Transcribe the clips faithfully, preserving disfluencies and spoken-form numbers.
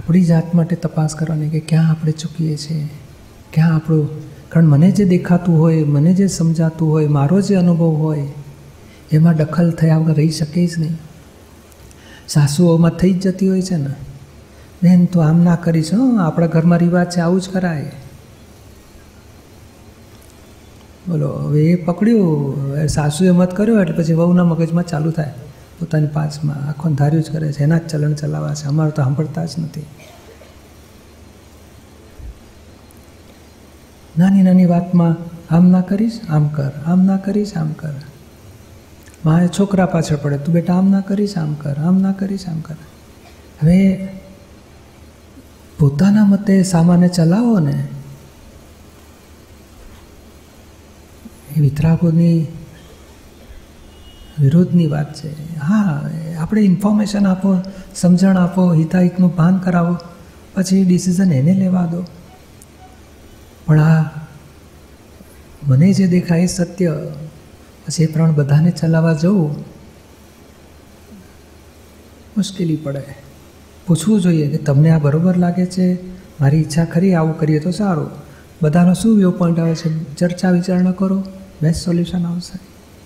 આપણી જાત માટે તપાસ કરવાની કે ક્યાં આપણે ચૂકીએ છીએ, ક્યાં આપણું. કારણ મને જે દેખાતું હોય, મને જે સમજાતું હોય, મારો જે અનુભવ હોય એમાં દખલ થયા વગર રહી શકે જ નહીં. સાસુઓમાં થઈ જ જતી હોય છે ને, બેન તો આમ ના કરીશ, હં આપણા ઘરમાં રિવાજ છે આવું જ કરાય. બોલો હવે એ પકડ્યું, સાસુએ મત કર્યો એટલે પછી વહુના મગજમાં ચાલુ થાય પોતાની પાસમાં આખો ધાર્યું જ કરે છે, એના જ ચલણ ચલાવવા છે, અમારું તો સાંભળતા જ નથી. નાની નાની વાતમાં આમ ના કરીશ આમ કર, આમ ના કરીશ આમ કર. માએ છોકરા પાછળ પડે, તું બેટા આમ ના કરીશ આમ કર, આમ ના કરીશ આમ કર. હવે પોતાના મતે સામાન્ય ચલાવો ને એ વિતરાગોની વિરોધની વાત છે. હા, આપણે ઇન્ફોર્મેશન આપો, સમજણ આપો, હિતાહિતનું ભાન કરાવો, પછી ડિસિઝન એને લેવા દો. પણ આ મને જે દેખાય સત્ય, પછી એ પ્રમાણે બધાને ચલાવવા જવું મુશ્કેલી પડે. પૂછવું જોઈએ કે તમને આ બરાબર લાગે છે, મારી ઈચ્છા ખરી આવું કરીએ તો સારું, બધાનો શું વ્યૂ પોઈન્ટ આવે છે, ચર્ચા વિચારણા કરો, બેસ્ટ સોલ્યુશન આવશે.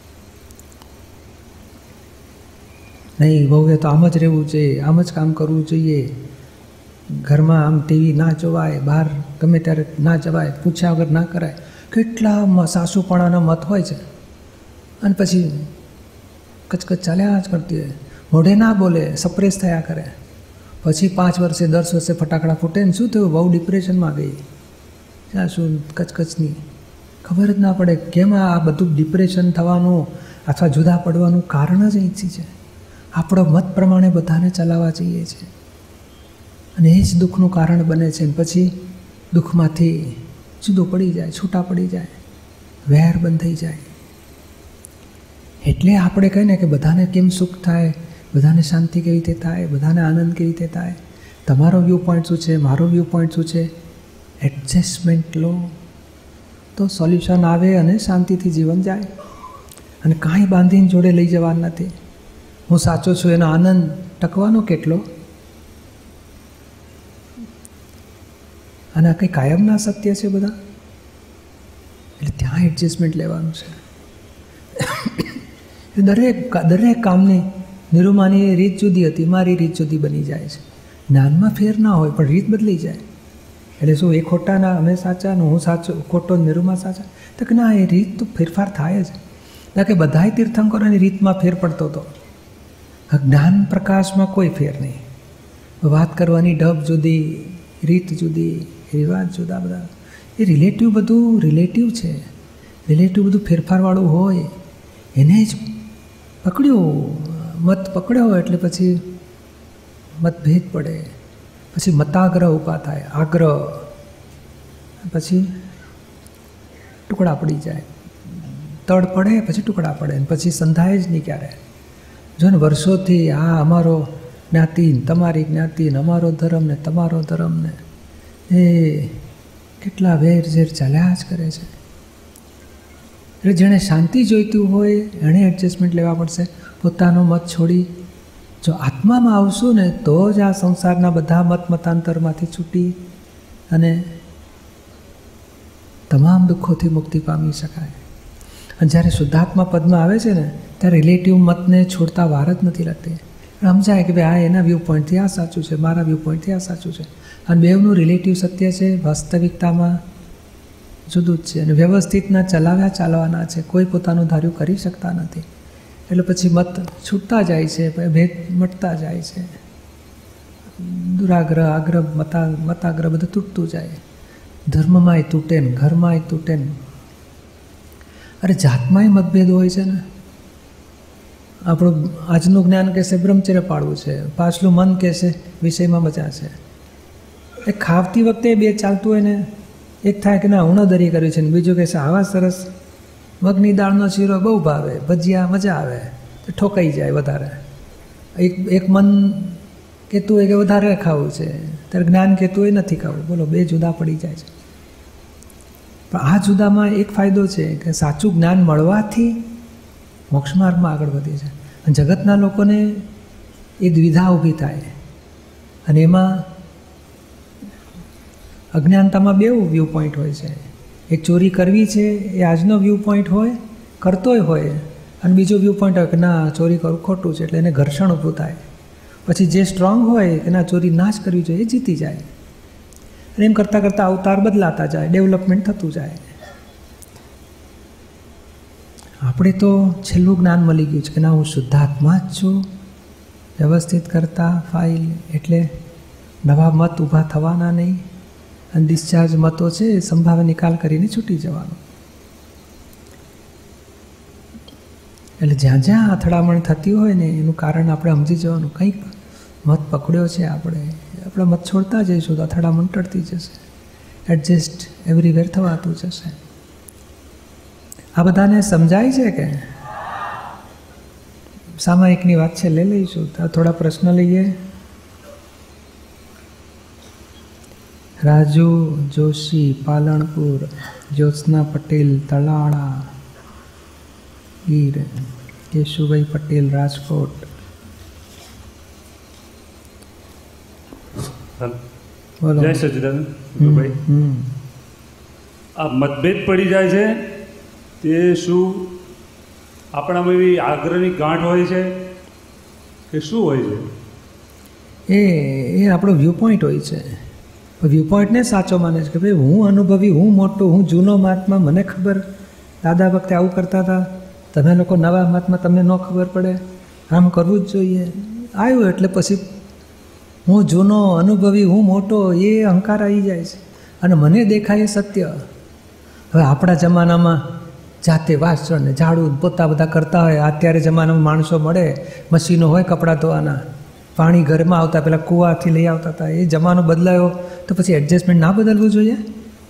નહીં બહુએ તો આમ જ રહેવું જોઈએ, આમ જ કામ કરવું જોઈએ, ઘરમાં આમ ટીવી ના જોવાય, બહાર ગમે ત્યારે ના જવાય, પૂછ્યા વગર ના કરાય. કેટલા સાસુપણાના મત હોય છે અને પછી કચકચ ચાલ્યા જ કરતી હોય, મોઢે ના બોલે, સપ્રેસ થયા કરે. પછી પાંચ વર્ષે દસ વર્ષે ફટાકડા ફૂટે ને શું થયું, બહુ ડિપ્રેશનમાં ગઈ. ત્યાં શું કચકચની ખબર જ ના પડે કેમ આ બધું ડિપ્રેશન થવાનું અથવા જુદા પડવાનું કારણ જ અહીંથી છે. આપણો મત પ્રમાણે બધાને ચલાવવા જઈએ છીએ અને એ જ દુઃખનું કારણ બને છે. પછી દુઃખમાંથી જુદો પડી જાય, છૂટા પડી જાય, વેર બંધ થઈ જાય. એટલે આપણે કહીએ ને કે બધાને કેમ સુખ થાય, બધાને શાંતિ કેવી રીતે થાય, બધાને આનંદ કેવી રીતે થાય, તમારો વ્યૂ પોઈન્ટ શું છે, મારો વ્યૂ પોઈન્ટ શું છે, એડજસ્ટમેન્ટ લો તો સોલ્યુશન આવે અને શાંતિથી જીવન જાય. અને કાંઈ બાંધીને જોડે લઈ જવાનું નથી. હું સાચો છું એનો આનંદ ટકવાનો કેટલો, અને આ કંઈ કાયમના સત્ય છે બધા. એટલે ત્યાં એડજસ્ટમેન્ટ લેવાનું છે. દરેક દરેક કામની નિરૂમાની રીત જુદી હતી, મારી રીત જુદી બની જાય છે. જ્ઞાનમાં ફેર ના હોય પણ રીત બદલી જાય. એટલે શું એ ખોટાના અમે સાચા ને હું સાચો ખોટો નિરૂમા સાચા, તો કે ના, એ રીત તો ફેરફાર થાય જ. એટલે કે બધાય તીર્થંકરોની રીતમાં ફેર પડતો હતો, જ્ઞાન પ્રકાશમાં કોઈ ફેર નહીં. વાત કરવાની ઢબ જુદી, રીત જુદી, રિવાજ જુદા, બધા એ રિલેટિવ, બધું રિલેટિવ છે. રિલેટિવ બધું ફેરફારવાળું હોય, એને જ પકડ્યું, મત પકડ્યો એટલે પછી મતભેદ પડે, પછી મતાગ્રહ ઊભા થાય, આગ્રહ, પછી ટુકડા પડી જાય, તડ પડે પછી ટુકડા પડે, પછી સંધાય જ નહીં ક્યારે. જો ને વર્ષોથી આ અમારો જ્ઞાતિ, તમારી જ્ઞાતિ, અમારો ધર્મ ને તમારો ધર્મ ને એ કેટલા વેર ઝેર ચાલ્યા જ કરે છે. એટલે જેણે શાંતિ જોઈતું હોય એણે એડજસ્ટમેન્ટ લેવા પડશે. પોતાનો મત છોડી જો આત્મામાં આવશું ને તો જ આ સંસારના બધા મત મતાંતરમાંથી છૂટી અને તમામ દુઃખોથી મુક્તિ પામી શકાય. અને જ્યારે શુદ્ધાત્મા પદમાં આવે છે ને ત્યારે રિલેટિવ મતને છોડતા વાર જ નથી લાગતી. સમજાય કે ભાઈ આ એના વ્યૂ પોઈન્ટથી આ સાચું છે, મારા વ્યૂ પોઈન્ટથી આ સાચું છે. અને બેવનું રિલેટિવ સત્ય છે, વાસ્તવિકતામાં જુદું જ છે. અને વ્યવસ્થિતના ચલાવ્યા ચાલવાના છે, કોઈ પોતાનું ધાર્યું કરી શકતા નથી. એટલે પછી મત છૂટતા જાય છે, ભેદ મટતા જાય છે, દુરાગ્રહ, આગ્રહ, મતા મતાગ્રહ બધું તૂટતું જાય. ધર્મમાંય તૂટે ને ઘરમાંય તૂટે ને. અરે જાતમાંય મતભેદ હોય છે ને. આપણું આજનું જ્ઞાન કહેશે બ્રહ્મચર્ય પાળવું છે, પાછલું મન કહેશે વિષયમાં મજા છે. એ ખાવતી વખતે બે ચાલતું હોય ને, એક થાય કે ના ઉણોદરી કર્યું છે ને બીજું કહેશે આવા સરસ મગની દાળનો શીરો બહુ ભાવે, ભજીયા મજા આવે, તો ઠોકાઈ જાય વધારે. એક એક મન કહેતું હોય કે વધારે ખાવું છે, ત્યારે જ્ઞાન કહેતું હોય નથી ખાવું. બોલો, બે જુદા પડી જાય છે. પણ આ જુદામાં એક ફાયદો છે કે સાચું જ્ઞાન મળવાથી મોક્ષ માર્ગમાં આગળ વધે છે. અને જગતના લોકોને એ દ્વિધા ઊભી થાય અને એમાં અજ્ઞાનતામાં બે વ્યૂ પોઈન્ટ હોય છે. એક ચોરી કરવી છે એ આજનો વ્યૂ પોઈન્ટ હોય, કરતોય હોય, અને બીજો વ્યૂ પોઈન્ટ હોય કે ના ચોરી કરવું ખોટું છે, એટલે એને ઘર્ષણ ઊભું થાય. પછી જે સ્ટ્રોંગ હોય કે ના ચોરી ના જ કરવી જોઈએ એ જીતી જાય. અને એમ કરતાં કરતાં અવતાર બદલાતા જાય, ડેવલપમેન્ટ થતું જાય. આપણે તો છેલ્લું જ્ઞાન મળી ગયું છે કે ના હું શુદ્ધાત્મા જ છું, વ્યવસ્થિત કરતા ફાઇલ, એટલે નવા મત ઊભા થવાના નહીં, અને ડિસ્ચાર્જ મતો છે એ સંભાવે નિકાલ કરીને છૂટી જવાનું. એટલે જ્યાં જ્યાં અથડામણ થતી હોય ને એનું કારણ આપણે સમજી જવાનું. કંઈક મત પકડ્યો છે આપણે, આપણે મત છોડતા જઈશું તો અથડામણ ટળતી જશે, એડજસ્ટ એવરીવેર થવાતું જશે. આ બધાને સમજાય છે કે સામાયિકની વાત છે, લઈ લઈશું. થોડા પ્રશ્ન લઈએ. રાજુ જોશી પાલણપુર, જ્યોત્સના પટેલ તલાળા ગીર, કેશુભાઈ પટેલ રાજકોટ. બોલો. જય સચિદાનંદ. ભાઈ આ મતભેદ પડી જાય છે તે શું આપણામાં એવી આગ્રહની ગાંઠ હોય છે કે શું હોય છે? એ એ આપણો વ્યૂ પોઈન્ટ હોય છે. વ્યૂ પોઈન્ટને સાચો માને છે કે ભાઈ હું અનુભવી, હું મોટો, હું જૂનો મહાત્મા, મને ખબર, દાદા વખતે આવું કરતા હતા, તમે લોકો નવા મહાત્મા, તમને ન ખબર પડે, આમ કરવું જ જોઈએ. આવ્યું એટલે પછી હું જૂનો અનુભવી, હું મોટો, એ અહંકાર આવી જાય છે અને મને દેખાય સત્ય. હવે આપણા જમાનામાં જાતે વાસણ ને ઝાડુ પોતા બધા કરતા હોય. અત્યારે જમાનામાં માણસો મળે, મશીનો હોય કપડાં ધોવાના, પાણી ઘરમાં આવતા પહેલાં કૂવાથી લઈ આવતા હતા. એ જમાનો બદલાયો તો પછી એડજસ્ટમેન્ટ ના બદલવું જોઈએ?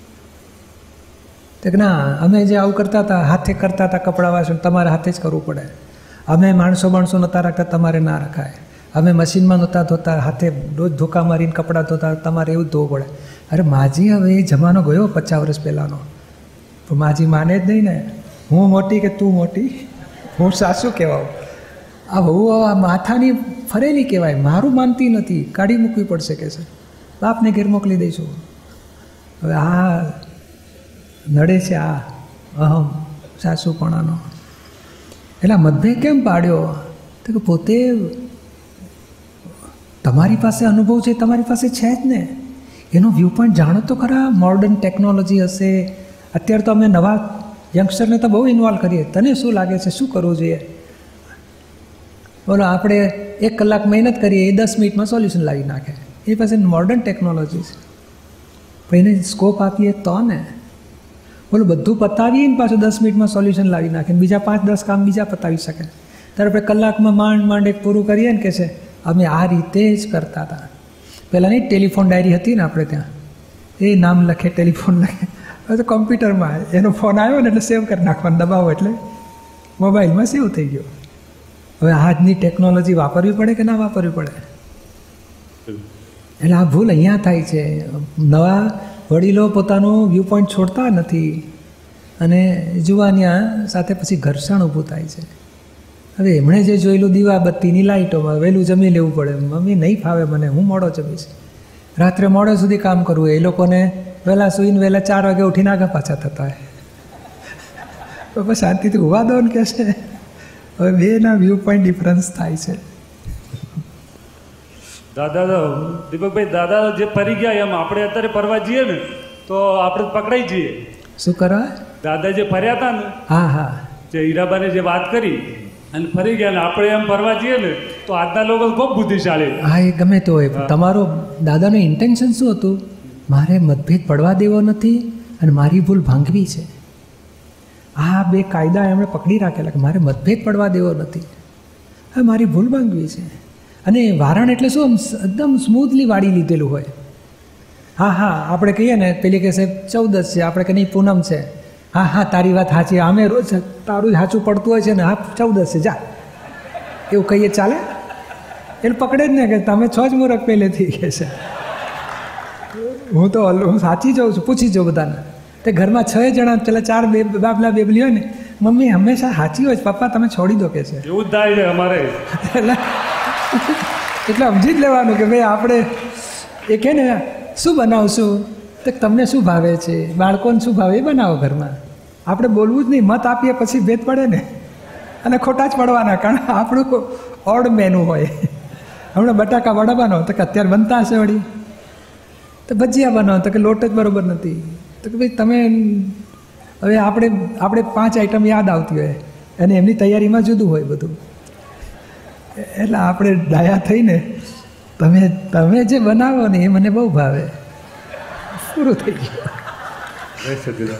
તો કે ના, અમે જે આવું કરતા હતા, હાથે કરતા હતા કપડાં વાસણ, તમારે હાથે જ કરવું પડે. અમે માણસો માણસો નહોતા રાખતા, તમારે ના રખાય. અમે મશીનમાં નહોતા ધોતા, હાથે રોજ ધોકા મારીને કપડાં ધોતા, તમારે એવું ધોવું પડે. અરે માજી, હવે એ જમાનો ગયો પચાસ વર્ષ પહેલાંનો. પણ માજી માને જ નહીં ને. હું મોટી કે તું મોટી, હું સાસુ કહેવાઉં. આ બહુ આ માથાની ફરેલી કહેવાય, મારું માનતી નથી, કાઢી મૂકવી પડશે કે છે, બાપને ઘેર મોકલી દઈશું. હવે આ નડે છે આ અહમ સાસુપણાનો. એટલે મતભેદ કેમ પાડ્યો? તો કે પોતે તમારી પાસે અનુભવ છે, તમારી પાસે છે જ ને, એનો વ્યૂ પોઈન્ટ જાણો તો ખરા. મોડર્ન ટેકનોલોજી હશે, અત્યારે તો અમે નવા યંગસ્ટરને તો બહુ ઇન્વોલ્વ કરીએ. તને શું લાગે છે, શું કરવું જોઈએ? બોલો, આપણે એક કલાક મહેનત કરીએ, એ દસ મિનિટમાં સોલ્યુશન લાવી નાખે. એ પાસે મોડર્ન ટેકનોલોજી છે, પણ એને સ્કોપ આપીએ તો ને. બોલો, બધું પતાવીએ ને પાછું દસ મિનિટમાં સોલ્યુશન લાવી નાખે, બીજા પાંચ દસ કામ બીજા પતાવી શકે. ત્યારે આપણે કલાકમાં માંડ માંડ એક પૂરું કરીએ ને કે છે અમે આ રીતે જ કરતા હતા. પહેલાં નહીં ટેલિફોન ડાયરી હતી ને આપણે ત્યાં, એ નામ લખે, ટેલિફોન લખે. હવે તો કોમ્પ્યુટરમાં એનો ફોન આવ્યો ને એટલે સેવ કરી નાખવાનો, દબાવો એટલે મોબાઈલમાં સેવ થઈ ગયો. હવે આજની ટેકનોલોજી વાપરવી પડે કે ના વાપરવી પડે? એટલે આ ભૂલ અહીંયા થાય છે. નવા વડીલો પોતાનું વ્યૂ પોઈન્ટ છોડતા નથી અને જુવાનિયા સાથે પછી ઘર્ષણ ઊભું થાય છે. હવે એમણે જે જોયેલું દીવા બત્તીની લાઇટોમાં વહેલું જમી લેવું પડે. મમ્મી નહીં ફાવે મને, હું મોડો જમીશ, રાત્રે મોડે સુધી કામ કરવું. એ લોકોને વહેલા સૂઈને વહેલા ચાર વાગે ઉઠીને આગળ પાછા થતા હોય. તો પછી શાંતિથી ઉભા દો ને કહે છે. હવે બેના વ્યૂ પોઈન્ટ ડિફરન્સ થાય છે. દાદા દીપકભાઈ, દાદા જે ફરી ગયા એમ આપણે અત્યારે ફરવા જઈએ ને તો આપણે પકડાઈ જઈએ. શું કરવા? દાદા જે ફર્યા હતા ને, હા હા, જે હીરાબાને જે વાત કરી અને ફરી ગયા ને આપણે એમ ફરવા જઈએ ને તો આજના લોકો ખૂબ બુદ્ધિશાળી. હા, એ ગમે તે હોય, તમારો દાદાનું ઇન્ટેન્શન શું હતું? મારે મતભેદ પડવા દેવો નથી અને મારી ભૂલ ભાંગવી છે. આ બે કાયદા એમણે પકડી રાખેલા કે મારે મતભેદ પડવા દેવો નથી, હવે મારી ભૂલ ભાંગવી છે. અને વારણ એટલે શું, એકદમ સ્મૂથલી વાળી લીધેલું હોય. હા હા, આપણે કહીએ ને, પેલી કહેશે ચૌદસ છે, આપણે કે નહીં પૂનમ છે. હા હા, તારી વાત સાચી, અમે રોજ તારું જ સાચું પડતું હોય છે ને, હા ચૌદસ છે, જા, એવું કહીએ ચાલે? એટલે પકડે જ ને કે તમે છો જ મૂરખ પહેલેથી, કહે છે. હું તો હું સાચી જાઉં છું, પૂછી જાઉં બધાને. તે ઘરમાં છ જણા, પેલા ચાર બે બાબલા બેબલી હોય ને, મમ્મી હંમેશા સાચી હોય, પપ્પા તમે છોડી દો, કે છે. એવું જ થાય છે અમારે. એટલે એટલે સમજી જ લેવાનું કે ભાઈ આપણે એ કહે ને શું બનાવશું, તો તો તમને શું ભાવે છે, બાળકોને શું ભાવે એ બનાવો ઘરમાં. આપણે બોલવું જ નહીં, મત આપીએ પછી ભેદ પડે ને, અને ખોટા જ પડવાના, કારણ આપણું ઓડ મેનુ હોય. હમણાં બટાકા વડા બનાવો તો કે અત્યારે બનતા હશે વળી, તો ભજીયા બનાવો તો કે લોટ જ બરાબર નથી, તો કે ભાઈ તમે હવે આપણે આપણે પાંચ આઈટમ યાદ આવતી હોય અને એમની તૈયારીમાં જુદું હોય બધું. એટલે આપણે ડાયા થઈને તમે તમે જે બનાવો ને એ મને બહુ ભાવે, પૂરું થઈ ગયું.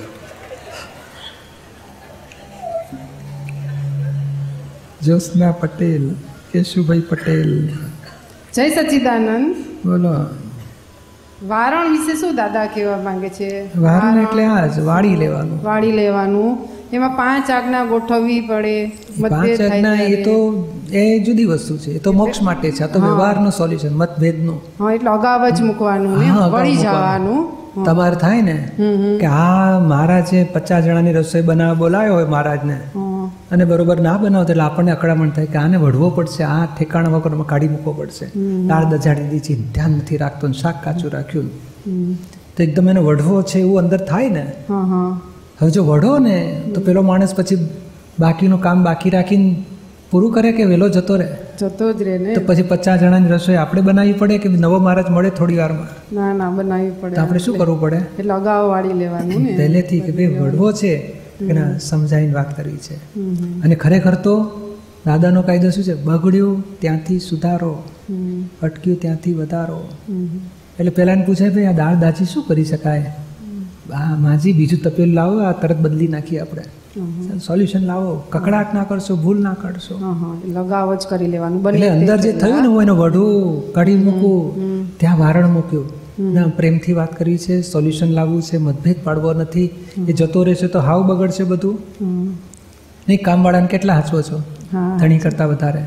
જ્યોત્સના પટેલ, કેશુભાઈ પટેલ. જય સચ્ચિદાનંદ. બોલો. વારણ વિશે શું દાદા કહેવા માંગે છે? વારણ એટલે આ જ વાળી લેવાનું. વાળી લેવાનું, એમાં પાંચ આજ્ઞા ગોઠવવી પડે. પાંચ આજ્ઞા એ તો એ જુદી વસ્તુ છે, એ તો મોક્ષ માટે છે, આ તો વ્યવહારનું સોલ્યુશન, મતભેદનું. હા, એટલે અગાઉ જ મૂકવાનું ને વળી જવાનું. તમારે થાય ને કે આ મહારાજે પચાસ જણાની રસોઈ બનાવવા બોલાયો હોય મહારાજને, અને બરોબર ના બનાવો એટલે આપણને અકળામણ થાય કે આને વઢવો પડશે, આ ઠેકાણા વગરમાં કાઢી મૂકવો પડશે. દાળ દજાડી દીધી, ધ્યાન નથી રાખતો, શાક કાચું રાખ્યું, તો એકદમ એને વઢવો છે એવું અંદર થાય ને. હવે જો વઢો ને તો પેલો માણસ પછી બાકીનું કામ બાકી રાખીને પૂરું કરે કે વેલો જતો રહે? જતો જ રહે ને. તો પછી પચાસ જણાની રસોઈ આપણે બનાવવી પડે કે નવો મહારાજ મળે થોડી વારમાં? ના ના, બનાવવી પડે. તો આપણે શું કરવું પડે? એટલે અગાઉ વાળી લેવાનું ને પહેલેથી કે ભાઈ વઢવો છે, એના સમજાવીને વાત કરવી છે. અને ખરેખર તો દાદાનો કાયદો શું છે? બગડ્યું ત્યાંથી સુધારો, અટક્યું ત્યાંથી વધારો. એટલે પહેલાંને પૂછે ભાઈ આ દાળ દાચી શું કરી શકાય? આ માજી બીજું તપેલું લાવો, આ તરત બદલી નાખીએ આપણે, સોલ્યુશન લાવો, કકડાટ ના કરશો, ભૂલ ના કરશો. લગાવ જ કરી લેવાનું. એટલે અંદર જે થયું ને હું એનો વઢવું કાઢી મૂકું, ત્યાં વારણ મૂક્યું. ના, પ્રેમથી વાત કરવી છે, સોલ્યુશન લાવવું છે, મતભેદ પાડવો નથી. એ જતો રહેશે તો હાવ બગડશે બધું. નહીં, કામવાળાને કેટલા હાચવો છો? ધણી કરતાં વધારે.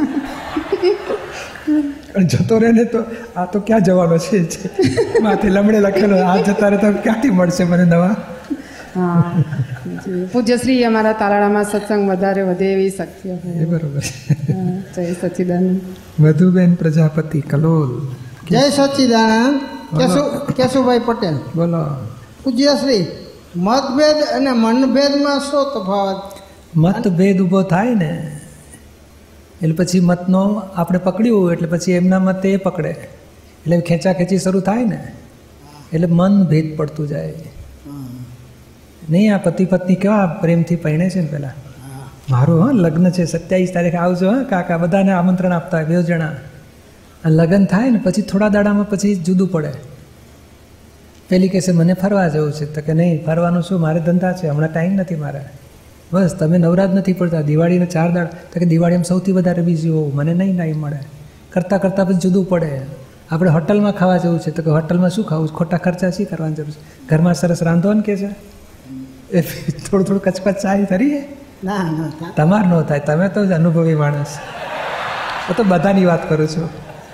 જતો રહે ને તો આ તો ક્યાં જવાનો છે, માથે લમડે લખેલો, આ જતા રહે તો ક્યાંથી મળશે મને દવા? હા, પૂજ્યશ્રી અમારા તાલાળામાં સત્સંગ વધારે વધે એવી શક્ય. એ બરોબર. જય સચ્ચિદાનંદ. મધુબેન પ્રજાપતિ, કલોલ. જય સચ્ચિદાનંદ. કેશુ કેશુભાઈ પટેલ. બોલો. પૂજ્યશ્રી, મતભેદ અને મનભેદમાં શું તફાવત? મતભેદ ઊભો થાય ને એટલે પછી મતનો આપણે પકડ્યું એટલે પછી એમના મતે એ પકડે, એટલે ખેંચા ખેંચી શરૂ થાય ને, એટલે મન ભેદ પડતું જાય. નહીં, આ પતિ પત્ની કેવા પ્રેમથી પરણે છે ને, પેલા મારું હા લગ્ન છે, સત્યાવીસ તારીખે આવજો હા કાકા, બધાને આમંત્રણ આપતા હોય બે જણા. અને લગ્ન થાય ને પછી થોડા દાડામાં પછી જુદું પડે. પેલી કહેશે મને ફરવા જવું છે, તો કે નહીં, ફરવાનું શું, મારે ધંધા છે, હમણાં ટાઈમ નથી મારે. બસ તમે નવરાજ નથી પડતા, દિવાળીને ચાર દાડ, તો કે દિવાળીમાં સૌથી વધારે બીજી હોવું, મને નહીં ટાઈમ મળે. કરતાં કરતાં પછી જુદું પડે. આપણે હોટલમાં ખાવા જવું છે, તો કે હોટલમાં શું ખાવું, ખોટા ખર્ચા શી કરવાની જરૂર છે, ઘરમાં સરસ રાંધો ને કે છે. એ થોડું થોડું કચકચ ચાય કરીએ. ના ના, તમારે ન થાય, તમે તો જ અનુભવી માણસ. હું તો બધાની વાત કરું છું.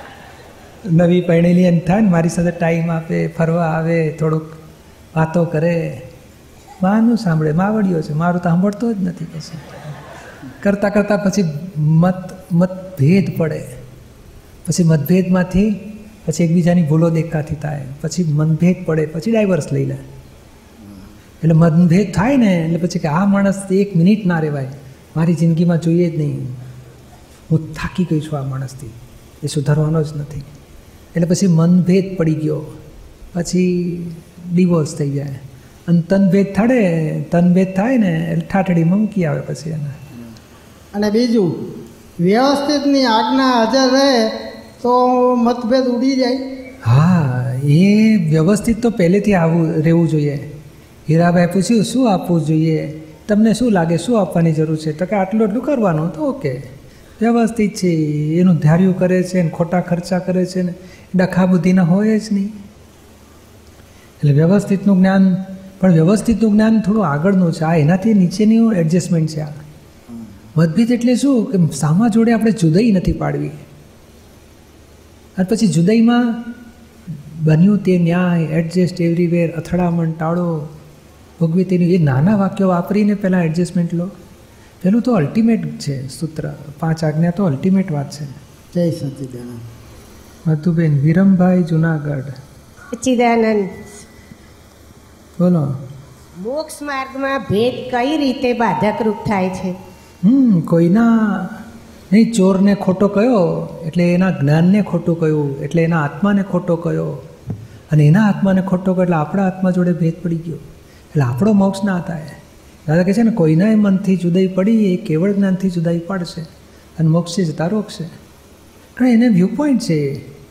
નવી પરણેલી એમ થાય ને મારી સાથે ટાઈમ આપે, ફરવા આવે, થોડુંક વાતો કરે. માનું સાંભળે, માવડીઓ છે, મારું તો સાંભળતો જ નથી. પછી કરતાં કરતાં પછી મત મતભેદ પડે, પછી મતભેદમાંથી પછી એકબીજાની ભૂલો દેખાતી થાય, પછી મનભેદ પડે, પછી ડાયવર્સ લઈ લે. એટલે મનભેદ થાય ને એટલે પછી કે આ માણસ એક મિનિટ ના રહેવાય, મારી જિંદગીમાં જોઈએ જ નહીં, હું થાકી ગઈ છું આ માણસથી, એ સુધારવાનો જ નથી. એટલે પછી મનભેદ પડી ગયો, પછી ડિવોર્સ થઈ જાય. અને તનભેદ થડે તનભેદ થાય ને એટલે ઠાઠડીમાં મૂકી આવે પછી એને. અને બીજું, વ્યવસ્થિતની આજ્ઞા હાજર રહે તો મતભેદ ઉડી જાય. હા, એ વ્યવસ્થિત તો પહેલેથી આવવું રહેવું જોઈએ. હીરાભાઈ પૂછ્યું શું આપવું જોઈએ, તમને શું લાગે શું આપવાની જરૂર છે, તો કે આટલું એટલું કરવાનું, તો ઓકે વ્યવસ્થિત છે. એનું ધાર્યું કરે છે ને ખોટા ખર્ચા કરે છે ને ડખા બુદ્ધિના હોય જ નહીં. એટલે વ્યવસ્થિતનું જ્ઞાન, પણ વ્યવસ્થિતનું જ્ઞાન થોડું આગળનું છે, આ એનાથી નીચેનું એડજસ્ટમેન્ટ છે. આ મતભેદ એટલે શું કે સામા જોડે આપણે જુદાઈ નથી પાડવી, અને પછી જુદાઈમાં બન્યું તે ન્યાય, એડજસ્ટ એવરીવેર, અથડામણ ટાળો, ભોગવે તેનું, એ નાના વાક્યો વાપરીને પહેલાં એડજસ્ટમેન્ટ લો. પેલું તો અલ્ટિમેટ છે સૂત્ર, પાંચ આજ્ઞા તો અલ્ટિમેટ વાત છે. જય સચ્ચિદાનંદ. મધુબેન, વિરમભાઈ, જુનાગઢ. સચ્ચિદાનંદ. બોલો. મોક્ષ માર્ગમાં ભેદ કઈ રીતે બાધકરૂપ થાય છે? હમ કોઈના નહીં, ચોરને ખોટો કયો એટલે એના જ્ઞાનને ખોટું કહ્યું, એટલે એના આત્માને ખોટો કયો, અને એના આત્માને ખોટો કહ્યો એટલે આપણા આત્મા જોડે ભેદ પડી ગયો, એટલે આપણો મોક્ષ ના થાય. દાદા કહે છે ને, કોઈના મનથી જુદાઈ પડી એ કેવળ જ્ઞાનથી જુદાઈ પડશે અને મોક્ષે જતા રોકશે. કારણ એને વ્યૂ પોઈન્ટ છે.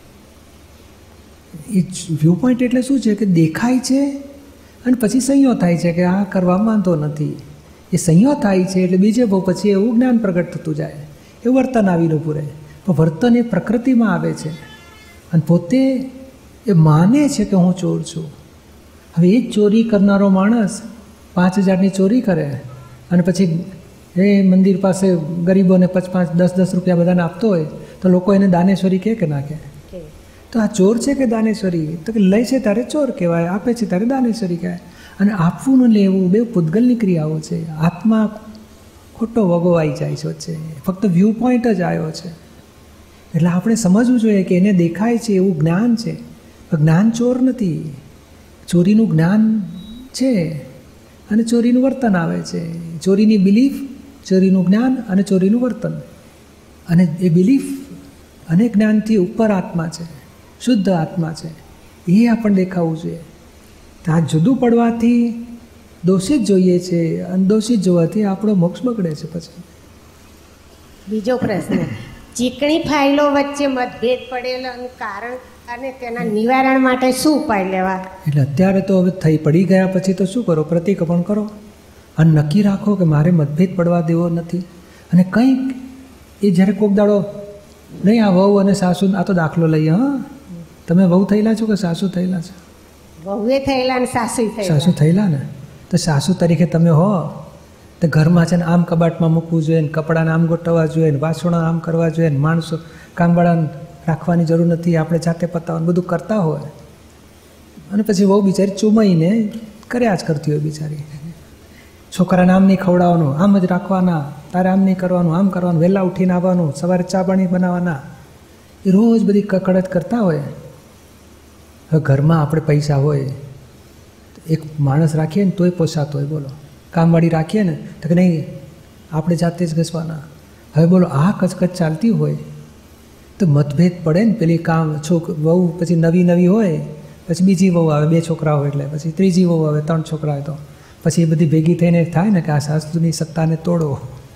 એ વ્યૂ પોઈન્ટ એટલે શું છે કે દેખાય છે અને પછી સંયો થાય છે કે આ કરવા માંગતો નથી. એ સંયો થાય છે એટલે બીજે બહુ પછી એવું જ્ઞાન પ્રગટ થતું જાય, એવું વર્તન આવીને પૂરે. પણ વર્તન એ પ્રકૃતિમાં આવે છે અને પોતે એ માને છે કે હું ચોર છું. હવે એ જ ચોરી કરનારો માણસ પાંચ હજારની ચોરી કરે અને પછી એ મંદિર પાસે ગરીબોને પાંચ પાંચ દસ દસ રૂપિયા બધાને આપતો હોય તો લોકો એને દાનેશ્વરી કહે કે ના કહે? તો આ ચોર છે કે દાનેશ્વરી? તો કે લે છે ત્યારે ચોર કહેવાય, આપે છે ત્યારે દાનેશ્વરી કહેવાય. અને આપવું ને લેવું બે પૂતગલની ક્રિયાઓ છે. આત્મા ખોટો વગોવાઈ જાય છે વચ્ચે, ફક્ત વ્યૂ પોઈન્ટ જ આવ્યો છે. એટલે આપણે સમજવું જોઈએ કે એને દેખાય છે એવું જ્ઞાન છે, જ્ઞાન ચોર નથી. ચોરીનું જ્ઞાન છે અને ચોરીનું વર્તન આવે છે. ચોરીની બિલીફ, ચોરીનું જ્ઞાન અને ચોરીનું વર્તન. અને એ બિલીફ અને જ્ઞાનથી ઉપર આત્મા છે, શુદ્ધ આત્મા છે, એ આપણને દેખાવું જોઈએ. તો આ જુદું પડવાથી દોષિત જોઈએ છે અને દોષિત જોવાથી આપણો મોક્ષ બગડે છે. પછી બીજો પ્રશ્ન, ચીકણી ફાઇલો વચ્ચે મતભેદ પડેલાનું કારણ અને તેના નિવારણ માટે શું ઉપાય લેવા? એટલે અત્યારે તો હવે થઈ પડી ગયા પછી તો શું કરો? પ્રતિક્રમણ કરો અને નક્કી રાખો કે મારે મતભેદ પડવા દેવો નથી. અને કંઈક એ જ્યારે કોક દાડો નહીં, આ વહુ અને સાસુ, આ તો દાખલો લઈએ. હા, તમે વહુ થયેલા છો કે સાસુ થયેલા છો? વહુએ થયેલા અને સાસુ સાસુ થયેલા ને. તો સાસુ તરીકે તમે હો તો ઘરમાં છે ને આમ કબાટમાં મૂકવું જોઈએ ને, કપડાને આમ ગોઠવવા જોઈએ ને, વાસણો આમ કરવા જોઈએ ને, માણસો કામવાળાને રાખવાની જરૂર નથી, આપણે જાતે પતાવવાનું બધું કરતા હોય. અને પછી વહુ બિચારી ચૂમાઈને કર્યા જ કરતી હોય બિચારી. છોકરાને આમ નહીં ખવડાવવાનું, આમ જ રાખવાના, તારે આમ નહીં કરવાનું, આમ કરવાનું, વહેલા ઉઠીને આવવાનું, સવારે ચા પાણી બનાવવાના, એ રોજ બધી કકડત કરતા હોય. હવે ઘરમાં આપણે પૈસા હોય, એક માણસ રાખીએ ને તોય પોસાતો હોય. બોલો, કામવાળી રાખીએ ને તો કે નહીં આપણે જાતે જ ઘસવાના. હવે બોલો, આ કચકચ ચાલતી હોય તો મતભેદ પડે ને. પેલી કામ છોક વહુ પછી નવી નવી હોય, પછી બીજી વહુ આવે, બે છોકરા હોય એટલે પછી ત્રીજી વહુ આવે, ત્રણ છોકરા હોય, તો પછી એ બધી ભેગી થઈને થાય ને કે આ સાસુની સત્તાને તોડો.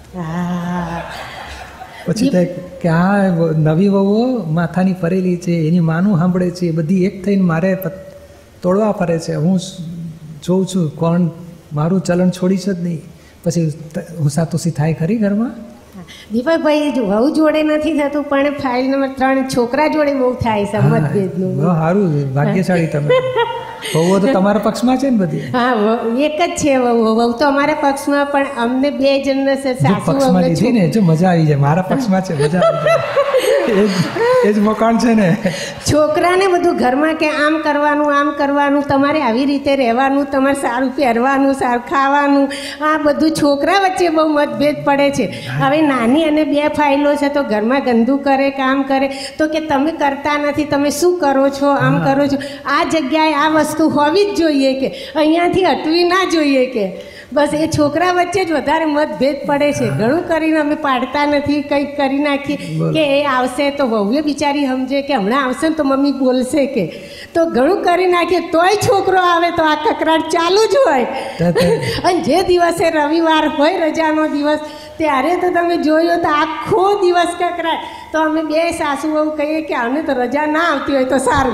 પછી થાય કે આ નવી વહુઓ માથાની ફરેલી છે, એની માનું સાંભળે છે, એ બધી એક થઈને મારે તોડવા ફરે છે. હું જોઉં છું કોણ મારું ચલણ છોડીશ જ નહીં. પછી હુસાતુસી થાય ખરી ઘરમાં? દીપકભાઈ, વહુ જોડે નથી થતું પણ ફાઇલ નંબર ત્રણ છોકરા જોડે બહુ થાય છે મતભેદનું. સારું, ભાગ્યશાળી તમે. વહુઓ તો તમારા પક્ષમાં છે ને બધી? હા, એક જ છે વહુ. વહુ તો અમારા પક્ષમાં, પણ અમને બે જણને સાસુ પક્ષમાં લીધી ને, જો મજા આવી જાય. મારા પક્ષમાં છે, મજા આવી જાય. એ જ મોકાણ છે ને. છોકરાને બધું ઘરમાં કે આમ કરવાનું, આમ કરવાનું, તમારે આવી રીતે રહેવાનું, તમારે સારું પહેરવાનું, સારું ખાવાનું, આ બધું છોકરા વચ્ચે બહુ મતભેદ પડે છે. હવે નાની અને બે ફાઇલો છે તો ઘરમાં ગંદુ કરે, કામ કરે, તો કે તમે કરતા નથી, તમે શું કરો છો, આમ કરો છો. આ જગ્યાએ આ વસ્તુ હોવી જ જોઈએ, કે અહીંયાથી હટવી ના જોઈએ. કે બસ એ છોકરા વચ્ચે જ વધારે મતભેદ પડે છે. ઘણું કરીને અમે પાડતા નથી, કંઈક કરી નાખીએ કે એ આવશે તો વહુએ બિચારી સમજે કે હમણાં આવશે ને તો મમ્મી બોલશે, કે તો ઘણું કરી નાખીએ તોય છોકરો આવે તો આ કકરાટ ચાલુ જ હોય. અને જે દિવસે રવિવાર હોય, રજાનો દિવસ, ત્યારે તો તમે જોયો તો આખો દિવસ કકરાટ. તો અમે બે સાસુ વહુ કહીએ કે આને તો રજા ના આવતી હોય તો સારું.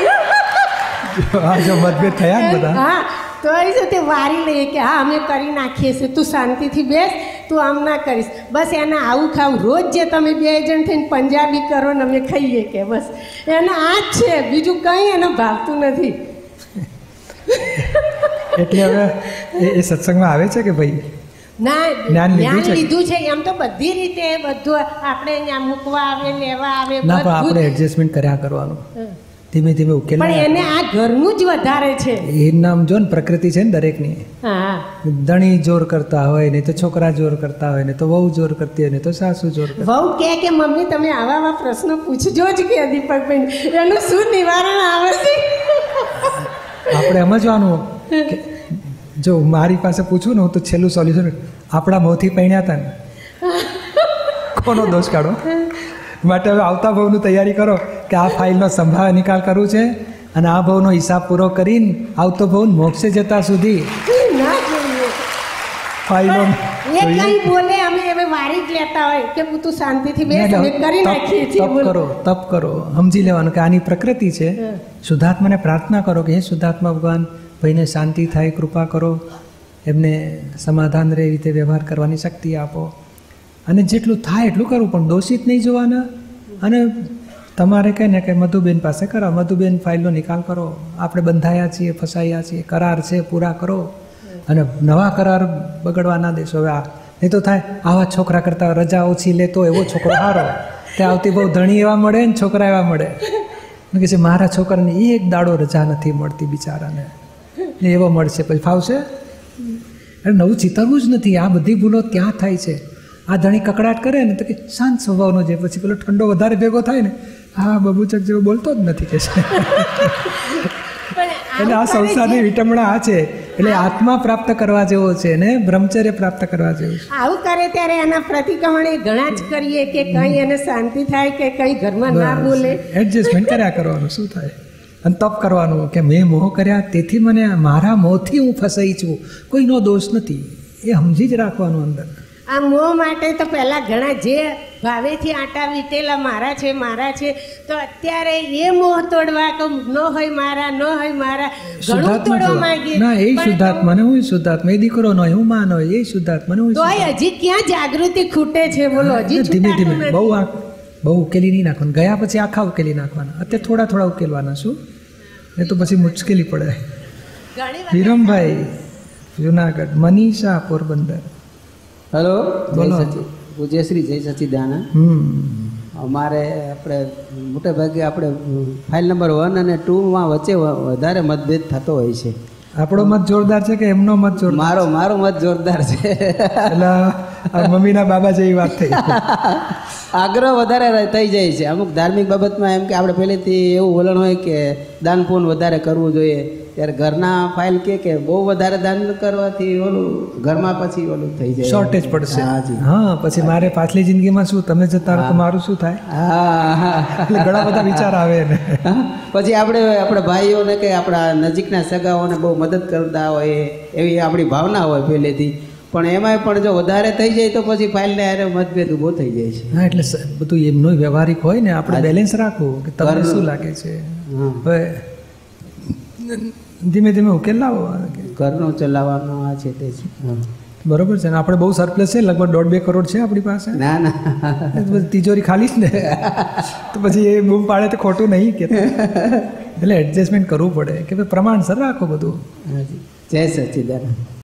મતભેદ થયા ને બધા. હા, તો એ છે તે વારી લઈએ કે હા અમે કરી નાખીએ છીએ, તું શાંતિથી બેસ, તું આમ ના કરીશ. બસ એને આવું ખાવું. રોજ જે તમે બે જણ થઈને પંજાબી કરો ને અમે ખાઈએ, કે બસ એને આ જ છે, બીજું કંઈ એને ભાવતું નથી. એટલે હવે એ સત્સંગમાં આવે છે કે ભાઈ ના, જ્ઞાન જ્ઞાન લીધું છે? લીધું છે એમ તો બધી રીતે બધું આપણે અહીંયા મૂકવા આવે, લેવા આવે, ના, પણ આપણે બધું. એડજસ્ટમેન્ટ કર્યા કરવાનું, ધીમે ધીમે ઉકેલ. પણ એને આ ઘરનું જ વધારે છે. એ નામ જો ને, પ્રકૃતિ છે ને દરેકની. હા, ધણી જોર કરતા હોય ને તો છોકરા જોર કરતા હોય ને તો વહુ જોર કરતી હોય ને તો સાસુ જોર કરતી. વહુ કહે કે મમ્મી તમે આવા આવા પ્રશ્નો પૂછજો જ કે દીપકભાઈ, એનું શું નિવારણ આવે છે? આપણે સમજવાનું કે જો મારી પાસે પૂછું ને હું તો છેલ્લું સોલ્યુશન આપણા મોંથી પૈણ્યા હતા ને કોનો દોષ કાઢો માટે હવે આવતા ભાવનું તૈયારી કરો કે આ ફાઇલનો સંભાવ નિકાલ કરવું છે અને આ ભાવનો હિસાબ પૂરો કરીને આવતો ભાવ મોક્ષે જતા સુધી ના જોઈએ. ફાઇલો એ કઈ બોલે અમે હવે વારી જ લેતા હોય કે તું શાંતિથી બેસ અમે કરી નાખીએ છીએ. તપ બોલો. કરો તપ કરો સમજી લેવાનું કે આની પ્રકૃતિ છે. શુદ્ધાત્માને પ્રાર્થના કરો કે હે શુદ્ધાત્મા ભગવાન ભાઈને શાંતિ થાય કૃપા કરો, એમને સમાધાન રહે રીતે વ્યવહાર કરવાની શક્તિ આપો અને જેટલું થાય એટલું કરવું પણ દોષિત નહીં જોવાના. અને તમારે કહે ને કે મધુબેન પાસે કરો, મધુબેન ફાઇલનો નિકાલ કરો, આપણે બંધાયા છીએ ફસાયા છીએ, કરાર છે પૂરા કરો અને નવા કરાર બગડવા ના દેશો. હવે આ નહીં તો થાય આવા છોકરા કરતાં રજા ઓછી લેતો એવો છોકરો સારો, તે આવતી બહુ ધણી એવા મળે ને છોકરા એવા મળે કે છે મારા છોકરાને એક દાડો રજા નથી મળતી બિચારાને, એવો મળશે પછી ફાવશે. અરે નવું ચિતરવું જ નથી. આ બધી ભૂલો ક્યાં થાય છે? આ ધણી કકડાટ કરે ને તો કે શાંત સ્વભાવનો છે, પછી પેલો ઠંડો વધારે ભેગો થાય ને હા બબુચક જેવો બોલતો જ નથી કે છે. એટલે આ સંસારની વિટમણા આ છે. એટલે આત્મા પ્રાપ્ત કરવા જેવો છે ને બ્રહ્મચર્ય પ્રાપ્ત કરવા જેવું છે. આવું કરે ત્યારે એના પ્રતિક્રમણે ઘણા જ કરીએ કે કઈ એને શાંતિ થાય કે કઈ ઘરમાં ના બોલે. એડજસ્ટમેન્ટ કર્યા કરવાનું શું થાય અને તપ કરવાનું કે મેં મોહ કર્યા તેથી મને મારા મોહથી હું ફસાઈ છું, કોઈનો દોષ નથી એ સમજી જ રાખવાનું અંદર. આ મોહ માટે તો પહેલા ઘણા જે ભાવેથી આટા વીટેલા મારા છે મારા છે તો અત્યારે એ મોહ તોડવા કે ન હોય મારા ન હોય મારા ઘણું તોડવા માંગીએ. ના એ શુદ્ધાત્મા ને હું શુદ્ધાત્મા, એ દીકરો ન હોય હું માં ન હોય એ શુદ્ધાત્મા ને હું. તો હજી ક્યાં જાગૃતિ ખૂટે છે બોલો? હજી ધીમે ધીમે છૂટાતું બહુ નથી. આ બહુ ઉકેલી નહીં નાખવાનું, ગયા પછી આખા ઉકેલી નાખવાના. અત્યારે થોડા થોડા ઉકેલવાના શું, એ તો પછી મુશ્કેલી પડે. ઘણી વાર વિરમભાઈ જુનાગઢ, મનીષા પોરબંદર. હેલો, બોલો. જય સચિ પૂજ્ય શ્રી જય સચિદાનંદ. હમ અમારે આપણે મોટે ભાગે આપણે ફાઇલ નંબર વન અને ટુમાં વચ્ચે વ- વધારે મતભેદ થતો હોય છે. આપણો મત જોરદાર છે કે એમનો મત જોરદાર? મારો મારો મત જોરદાર છે. એટલે આ મમ્મીના બાબા જેવી વાત થઈ. આગ્રહ વધારે ર- થઈ જાય છે. અમુક ધાર્મિક બાબતમાં એમ કે આપણે પહેલેથી એવું વલણ હોય કે દાન પૂન વધારે કરવું જોઈએ, ત્યારે ઘરના ફાઇલ કે કે બહુ વધારે દાન કરવાથી ઓલું ઘરમાં પછી ઓલું થઈ જાય, શોર્ટેજ પડશે. હા જી. હા પછી મારે પાછલી જિંદગીમાં શું, તમે જતા રહો તો મારું શું થાય? હા હા એટલે ઘણા બધા વિચાર આવે ને. પછી આપણે આપણા ભાઈઓને કે આપણા નજીકના સગાઓને બહુ મદદ કરતા હોય એવી આપણી ભાવના હોય પહેલેથી, પણ એમાંય પણ જો વધારે થઈ જાય તો પછી ફાઇલને હારે મતભેદ ઊભો થઈ જાય છે. હા એટલે સ- બધું એમનું વ્યવહારિક હોય ને, આપણે બેલેન્સ રાખવું કે તમને ઘરનું. શું લાગે છે. હા, હવે ધીમે ધીમે ઉકેલ લાવો. ઘરનું ચલાવવાનો આ છે તે છે. હા. બરોબર છે ને, આપણે બહુ સરપ્લસ છે, લગભગ દોઢ બે કરોડ છે આપણી પાસે. ના ના એ તો બધી તિજોરી ખાલી જ ને, તો પછી એ બૂમ પાડે તો ખોટું નહીં કે. એટલે એડજસ્ટમેન્ટ કરવું પડે કે ભાઈ પ્રમાણસર રાખો બધું. હાજી. જય સચિદાનંદ.